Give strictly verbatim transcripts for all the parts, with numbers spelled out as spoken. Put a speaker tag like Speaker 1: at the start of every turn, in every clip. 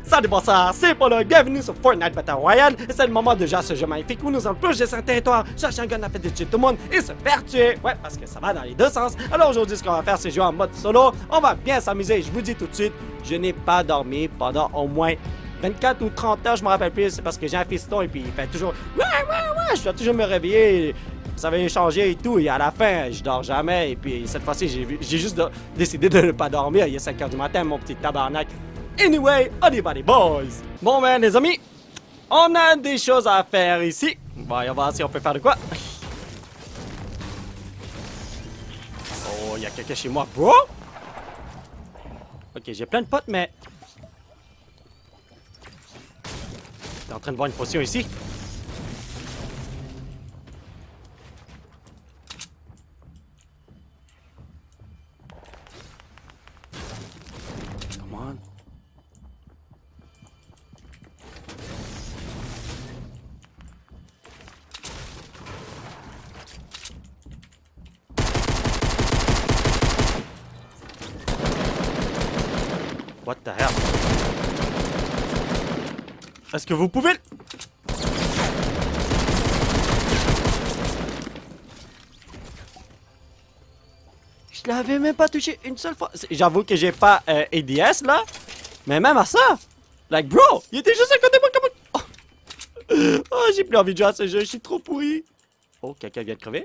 Speaker 1: Salut bonsoir, c'est Paul, bienvenue sur Fortnite Battle Royale. Et c'est le moment de jouer à ce jeu magnifique où nous allons plonger sur un territoire, chercher un gun à faire de tuer tout le monde et se faire tuer. Ouais, parce que ça va dans les deux sens. Alors aujourd'hui, ce qu'on va faire, c'est jouer en mode solo. On va bien s'amuser, je vous dis tout de suite, je n'ai pas dormi pendant au moins vingt-quatre ou trente heures, je me rappelle plus. C'est parce que j'ai un fiston et puis il fait toujours ouais, ouais, ouais, je dois toujours me réveiller. Ça va changer et tout, et à la fin, je dors jamais. Et puis cette fois-ci, j'ai juste de, décidé de ne pas dormir. Il est cinq heures du matin, mon petit tabarnak. Anyway, on y va les boys! Bon ben les amis, on a des choses à faire ici. Voyons voir si on peut faire de quoi. Oh, il y a quelqu'un chez moi, bro! Ok, j'ai plein de potes, mais... T'es en train de voir une potion ici? Come on. What the hell? Est-ce que vous pouvez... Je l'avais même pas touché une seule fois. J'avoue que j'ai pas euh, A D S là. Mais même à ça. Like bro, il était juste à côté de moi comme... Oh, oh j'ai plus envie de jouer à ce jeu, je suis trop pourri. Oh, quelqu'un vient de crever.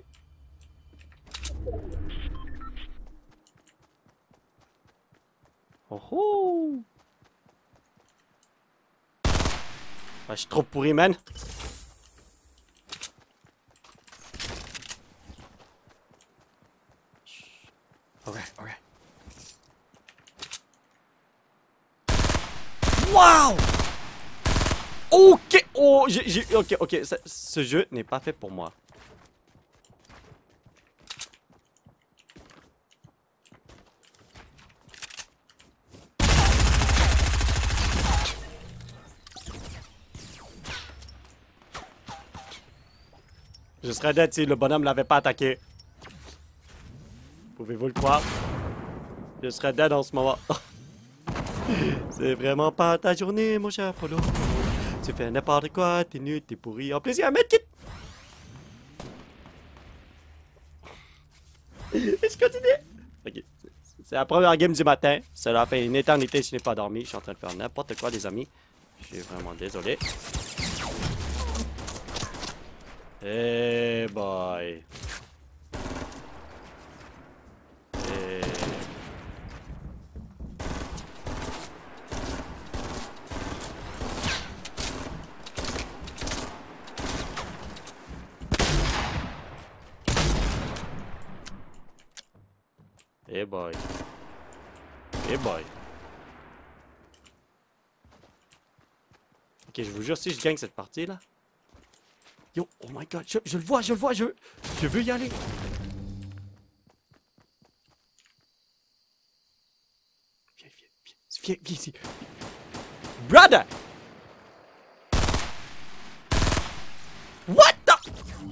Speaker 1: Oh oh. Ah, je suis trop pourri, man. Alright, alright. Wow! Ok! Oh, j'ai... Ok, ok. Ce, ce jeu n'est pas fait pour moi. Je serais dead si le bonhomme l'avait pas attaqué. Pouvez-vous le croire? Je serais dead en ce moment. C'est vraiment pas ta journée, mon cher Polo. Tu fais n'importe quoi, t'es nul, t'es pourri. En plus, il y a un medkit! Je continue! Ok. C'est la première game du matin. Cela fait une éternité que je n'ai pas dormi. Je suis en train de faire n'importe quoi, les amis. Je suis vraiment désolé. Hey boy. Hey. Hey boy. Hey boy. Ok, je vous jure, si je gagne cette partie là. Yo, oh my god, je, je le vois, je le vois, je, je veux y aller. Viens, viens, viens, viens, viens ici. Brother! What the...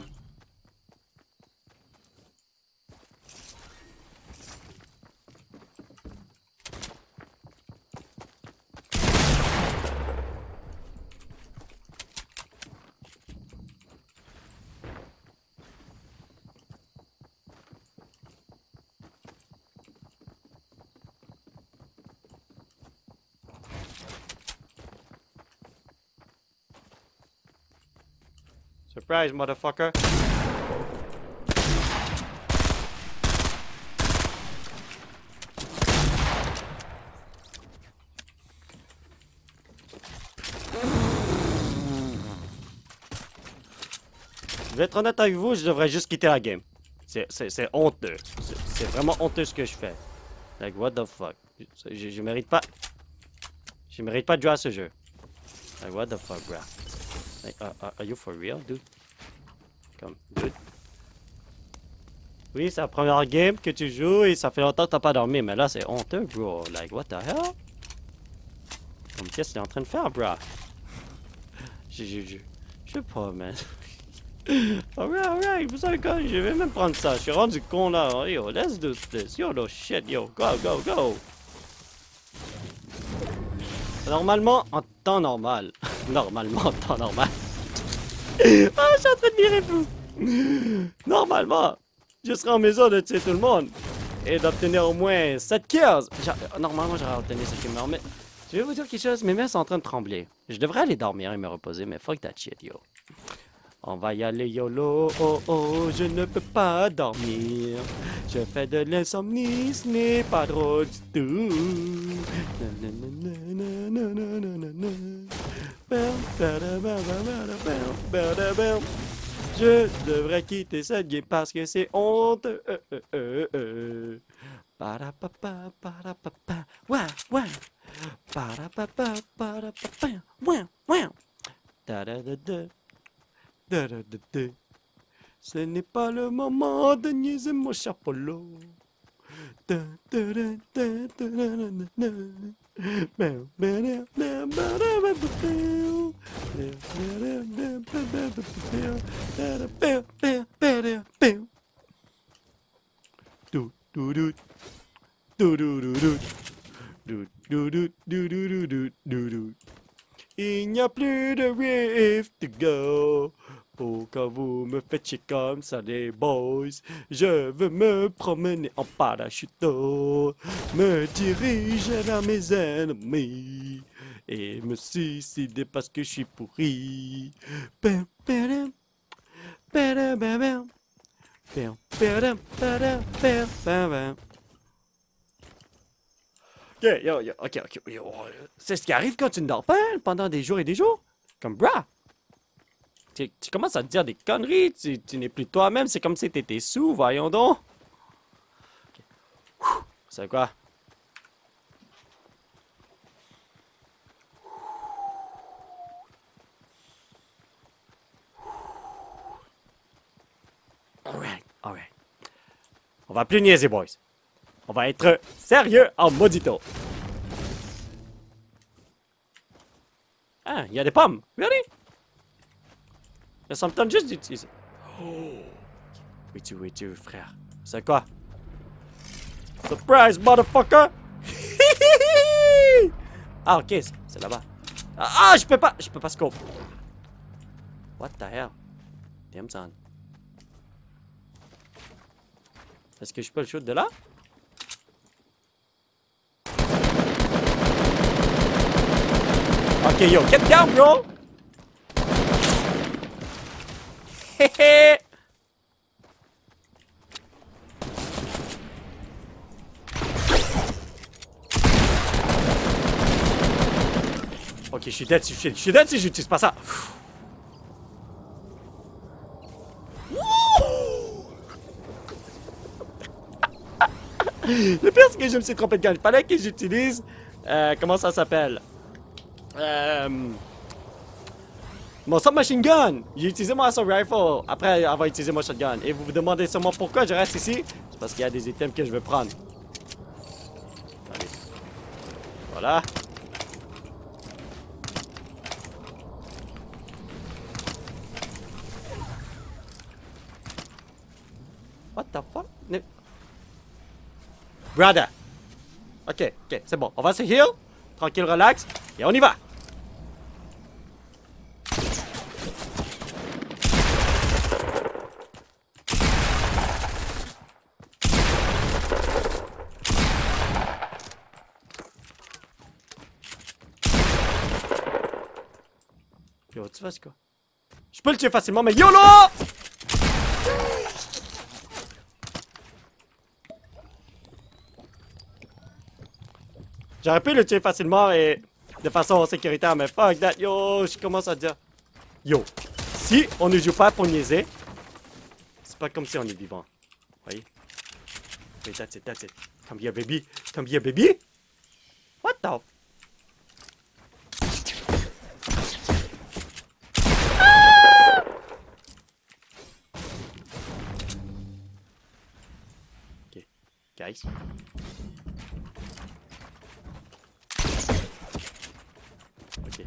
Speaker 1: Surprise, motherfucker. Je vais être honnête avec vous, je devrais juste quitter la game. C'est honteux. C'est vraiment honteux ce que je fais. Like, what the fuck. Je, je mérite pas... Je mérite pas de jouer à ce jeu. Like, what the fuck, bro. Like, uh, uh, are you for real, dude? Comme, dude. Oui, c'est la première game que tu joues et ça fait longtemps que t'as pas dormi, mais là c'est honteux, bro. Like, what the hell? Comme, qu'est-ce que t'es en train de faire, bro? Je, je, je, je sais pas, man. Alright, alright, vous savez quoi? Je vais même prendre ça. Je suis rendu con là. Yo, let's do this. Yo, no shit, yo. Go, go, go. Normalement, en temps normal. Normalement, en temps normal. Ah, je suis en train de virer fou. Normalement, je serais en mesure de tuer tout le monde. Et d'obtenir au moins sept kills. Normalement, j'aurais obtenu sept kills. Mais je vais vous dire quelque chose. Mes mains sont en train de trembler. Je devrais aller dormir et me reposer. Mais fuck that shit, yo. On va y aller YOLO, oh oh, je ne peux pas dormir. Je fais de l'insomnie, ce n'est pas drôle du tout. Je devrais quitter cette game parce que c'est honte. Parapapa, parapapa, ouais, ouais. Parapapa, parapapa, ouais, ouais. Da da da da. Ce n'est pas le moment de niaiser mon cher Polo. Il n'y a plus de rift to go. Pourquoi vous me faites chier comme ça, les boys? Je veux me promener en parachuto, me diriger vers mes ennemis et me suicider parce que je suis pourri. Bam, badam, badam, badam, bam, badam, badam, bam, bam, bam. Ok, yo, yo, ok, ok, yo. C'est ce qui arrive quand tu ne dors pas hein, pendant des jours et des jours. Comme bra. Tu, tu commences à te dire des conneries, tu, tu n'es plus toi-même, c'est comme si t'étais sous, voyons donc. Okay. C'est quoi? Alright, alright. On va plus niaiser, boys. On va être sérieux en maudito. Ah, il y a des pommes. Really? Ça me tente juste d'utiliser. Oh. Oui, tu, oui, tu, frère. C'est quoi? Surprise, motherfucker! Ah, ok, c'est là-bas. Ah, je peux pas, je peux pas scope. What the hell? Damn son. Est-ce que je peux le shoot de là? Ok, yo, get down, bro! Hehe! Ok, je suis dead si je suis dead si j'utilise pas ça. Le pire, c'est que je me suis trompé de gun. Il fallait que j'utilise. Euh, comment ça s'appelle? Euh. Mon submachine gun! J'ai utilisé mon assault rifle après avoir utilisé mon shotgun. Et vous vous demandez sûrement pourquoi je reste ici? C'est parce qu'il y a des items que je veux prendre. Allez. Voilà. What the fuck? Ne... Brother! Ok, ok, c'est bon. On va se heal. Tranquille, relax. Et on y va! Yo, tu fais quoi? Je peux le tuer facilement, mais YOLO! J'aurais pu le tuer facilement et de façon sécuritaire, mais fuck that, yo, je commence à dire. Yo, si on ne joue pas pour niaiser, c'est pas comme si on est vivant. Voyez? Oui, that's it, that's it. Come here, baby. Come here, baby. What the? Ok, guys. Ok.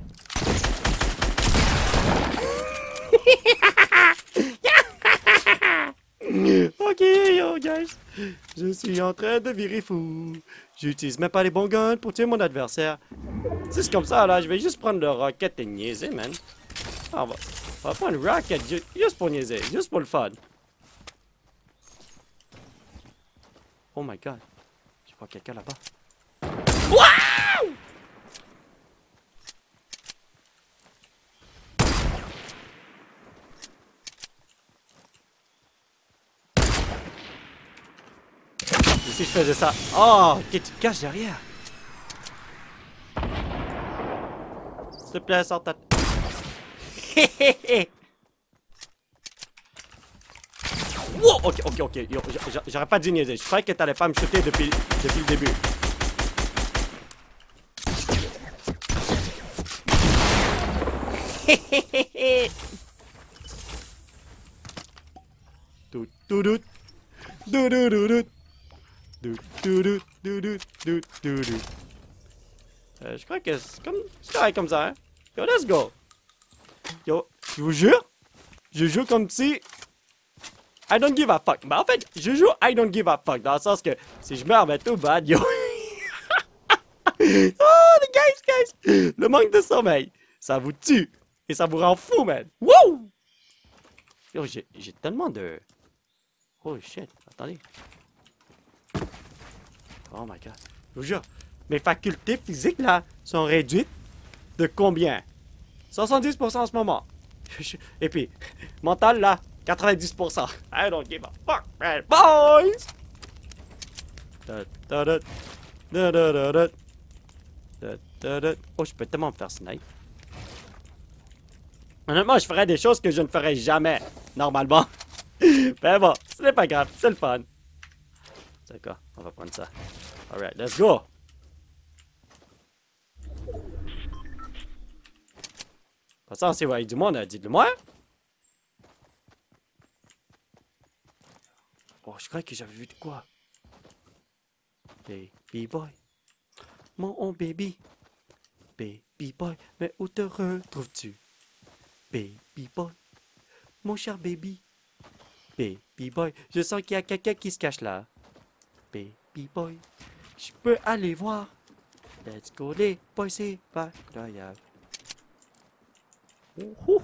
Speaker 1: Ok, yo, guys. Je Je suis en train de virer fou. J'utilise même pas les bons guns pour tuer mon adversaire. Si c'est comme ça, là, je vais juste prendre le rocket et niaiser, man. Ah, on, va, on va prendre le rocket ju juste pour niaiser, juste pour le fun. Oh my god. Je vois quelqu'un là-bas. Wow! Et si je faisais ça? Oh, ok, tu te caches derrière. S'il te plaît, sors ta... Wow! Ok, ok, ok. J'aurais pas dû niaiser. Je croyais que t'allais pas me shooter depuis, depuis le début. Tout, tout, tout. Do do do do. Do do do do do do do do. Euh, je crois que c'est comme... C'est correct comme ça, hein? Yo, let's go! Yo, je vous jure, je joue comme si... I don't give a fuck. Ben en fait, je joue I don't give a fuck. Dans le sens que si je meurs, ben tout bad, yo. Oh, les guys, guys! Le manque de sommeil, ça vous tue. Et ça vous rend fou, man. Wouh! Yo, j'ai tellement de... Oh shit, attendez. Oh my god. Je vous jure, mes facultés physiques, là, sont réduites de combien? soixante-dix pour cent en ce moment. Et puis, mental, là, quatre-vingt-dix pour cent. I don't give a fuck, man. Boys! Oh, je peux tellement me faire snipe. Honnêtement, je ferais des choses que je ne ferais jamais, normalement. Ben bon, ce n'est pas grave, c'est le fun. C'est quoi? On va prendre ça. Alright, let's go! Pas ça, c'est ouais, du monde, dites-le moi. Oh, je crois que j'avais vu de quoi. Baby boy. Mon baby. Baby boy, mais où te retrouves-tu? Baby boy. Mon cher baby. Baby boy, je sens qu'il y a quelqu'un qui se cache là. Baby boy, je peux aller voir. Let's go les boys, c'est pas incroyable. Baby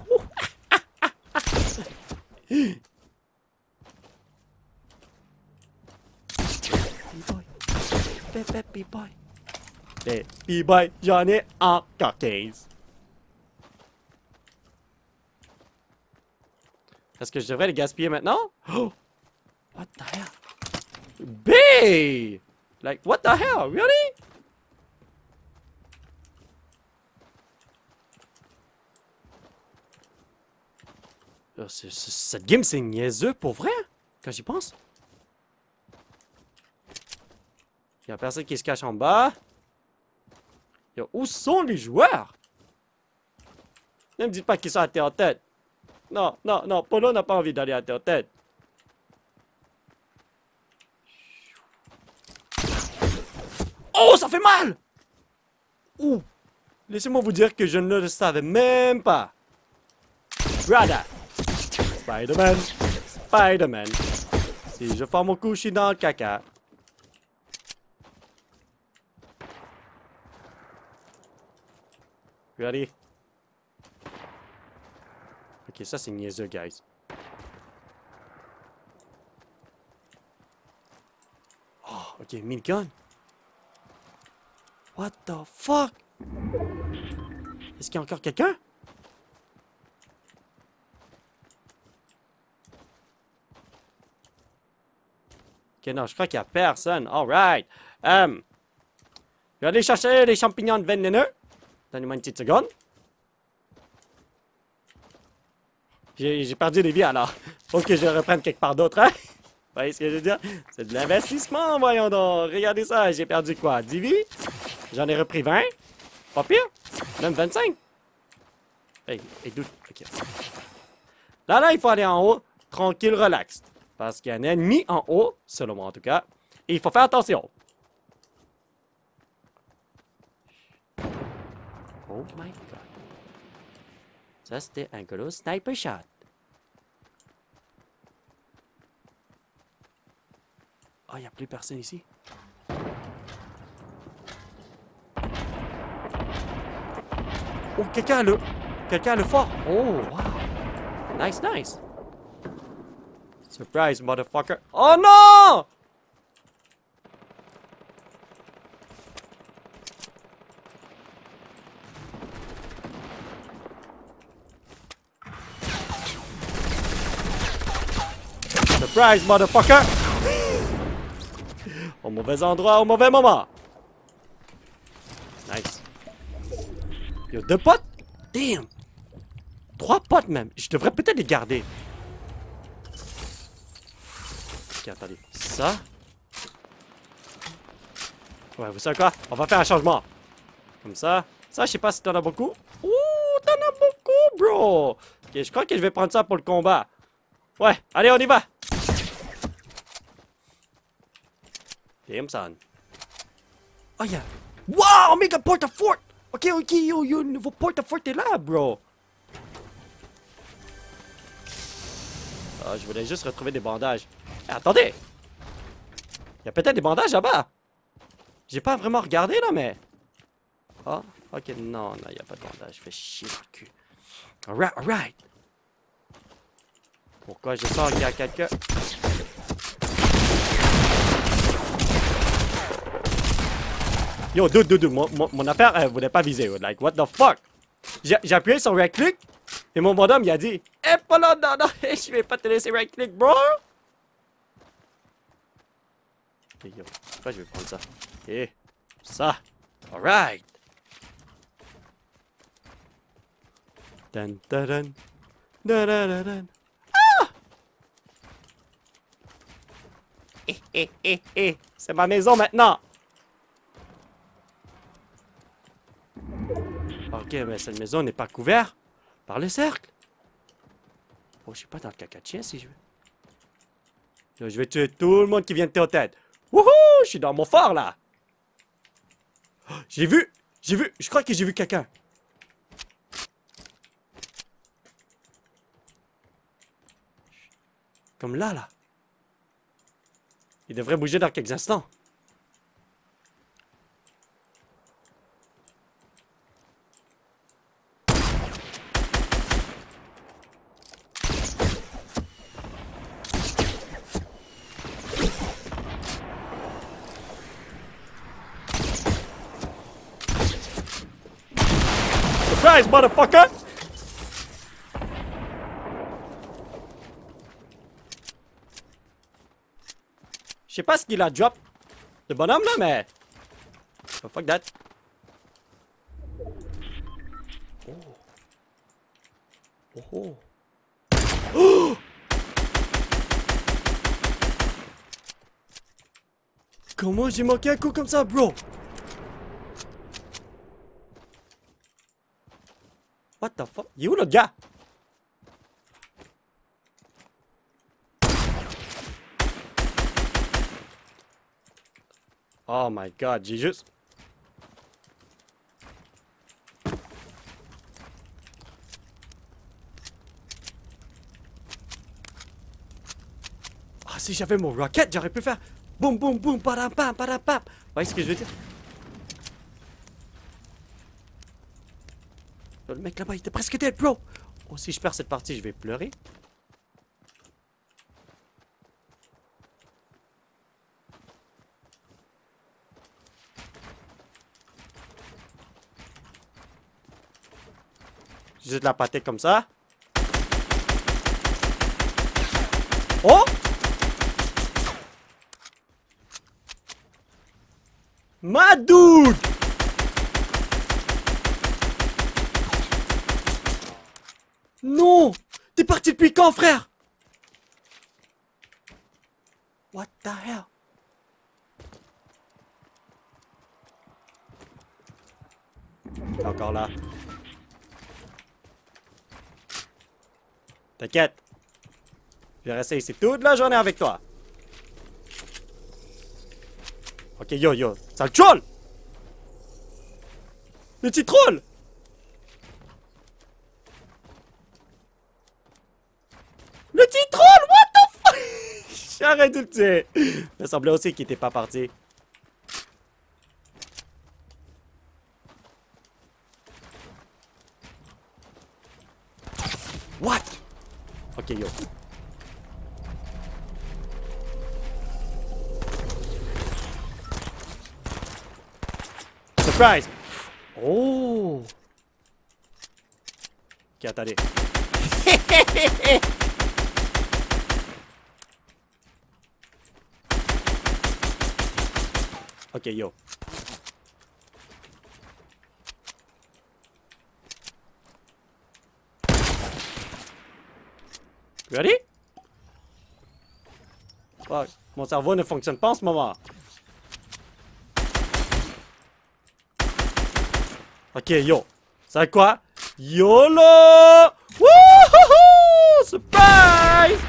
Speaker 1: boy, baby boy, baby boy, j'en ai encore quinze. Est-ce que je devrais les gaspiller maintenant? Oh! What the hell? B! Like, what the hell? Really? Oh, c c cette game, c'est niaiseux pour vrai, quand j'y pense. Il y a personne qui se cache en bas. Yo, où sont les joueurs? Ne me dites pas qu'ils sont à terre en tête. Non, non, non, Polo n'a pas envie d'aller à terre en tête. Oh, ça fait mal! Ouh! Laissez-moi vous dire que je ne le savais même pas. Brother! Spider-Man! Spider-Man! Si je fais mon coup, je suis dans le caca. Ready? Ok, ça c'est niaiseux, guys. Oh, ok, minigun. What the fuck? Est-ce qu'il y a encore quelqu'un? Ok, non, je crois qu'il y a personne. Alright. Um, je vais aller chercher les champignons vénéneux. Donnez-moi une petite seconde. J'ai perdu des vies alors. Faut que je reprenne quelque part d'autre, hein? Vous voyez ce que je veux dire? C'est de l'investissement, voyons donc. Regardez ça, j'ai perdu quoi? dix vies? J'en ai repris vingt? Pas pire? Même vingt-cinq? Hey, hey, dude. Ok. Là, là, il faut aller en haut, tranquille, relax. Parce qu'il y a un ennemi en haut, selon moi en tout cas. Et il faut faire attention. Oh my god. Ça, c'était un gros sniper shot. Ah, il n'y a plus personne ici. Oh, quelqu'un a le... Quelqu'un a le fort. Oh, wow. Nice, nice. Surprise, motherfucker. Oh non! Surprise, motherfucker! Au mauvais endroit, au mauvais moment. Nice. Yo, deux potes? Damn! Trois potes même. Je devrais peut-être les garder. Ok, attendez. Ça. Ouais, vous savez quoi? On va faire un changement. Comme ça. Ça, je sais pas si t'en as beaucoup. Ouh, t'en as beaucoup, bro! Ok, je crois que je vais prendre ça pour le combat. Ouais, allez, on y va! Damn, son. Oh, yeah. Wow, make a porte-à-fort! Ok, ok, yo, yo, nouveau porte-à-fort est là, bro! Ah, je voulais juste retrouver des bandages. Eh, attendez! Il y a peut-être des bandages là-bas! J'ai pas vraiment regardé, là, mais... Ah, ok, non, non, il n'y a pas de bandage. Fais chier le cul. Alright, alright! Pourquoi je sens qu'il y a quelqu'un... Yo, dude, dude, dude, mon, mon, mon affaire, elle voulait pas viser. Like, what the fuck? J'ai appuyé sur right-click, et mon bonhomme, il a dit, eh, pas là, non, non, je vais pas te laisser right-click, bro! Ok, yo, pourquoi je vais prendre ça? Ok, ça. Alright! Dun, dun, dun. Dun, dun, dun, dun. Ah! Eh, eh, eh, eh, c'est ma maison maintenant! Ok, mais cette maison n'est pas couverte par le cercle. Oh, je suis pas dans le caca de chien si je veux. Je vais tuer tout le monde qui vient de tes têtes. Wouhou! Je suis dans mon fort là. Oh, j'ai vu! J'ai vu! Je crois que j'ai vu quelqu'un. Comme là, là. Il devrait bouger dans quelques instants. Surprise, motherfucker! Je sais pas ce qu'il a drop. Le bonhomme là, mais... Oh, fuck that. Oh. Oh oh. Oh! Comment j'ai manqué un coup comme ça, bro? What the fuck? Il est où l'autre gars? Oh my god, j'ai juste... Ah, si j'avais mon rocket, j'aurais pu faire... Boum, boum, boum, padam, pam, padam, pam. Vous voyez ce que je veux dire? Le mec là-bas, il était presque dead, bro. Oh, si je perds cette partie, je vais pleurer. Juste la pâtée comme ça. Oh! Ma dude! Non! T'es parti depuis quand, frère? What the hell? Encore là. T'inquiète. Je vais rester ici toute la journée avec toi. Ok, yo, yo. Ça le troll! Le petit troll! Le petit troll! What the fuck? Arrête de le tuer! Il me semblait aussi qu'il était pas parti. What? Ok, yo. Surprise! Oh! Ok, attendez. Ok, yo. Ready? Oh, mon cerveau ne fonctionne pas en ce moment. Ok, yo. C'est quoi? YOLO! Wouhouhou! Surprise!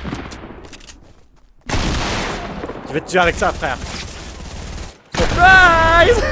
Speaker 1: Je vais te tuer avec ça, frère. Surprise!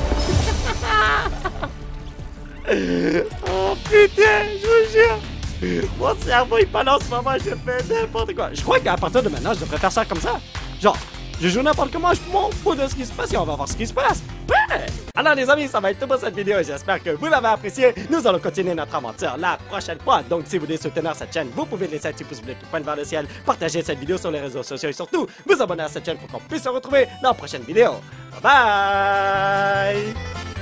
Speaker 1: Oh putain, je vous jure! Mon cerveau il parle en ce moment, je fais n'importe quoi. Je crois qu'à partir de maintenant, je devrais faire ça comme ça. Genre, je joue n'importe comment, je m'en fous de ce qui se passe et on va voir ce qui se passe. Ouais! Alors les amis, ça va être tout pour cette vidéo et j'espère que vous l'avez apprécié. Nous allons continuer notre aventure la prochaine fois. Donc si vous voulez soutenir cette chaîne, vous pouvez laisser un petit pouce bleu qui pointe vers le ciel, partager cette vidéo sur les réseaux sociaux et surtout vous abonner à cette chaîne pour qu'on puisse se retrouver dans la prochaine vidéo. Bye bye!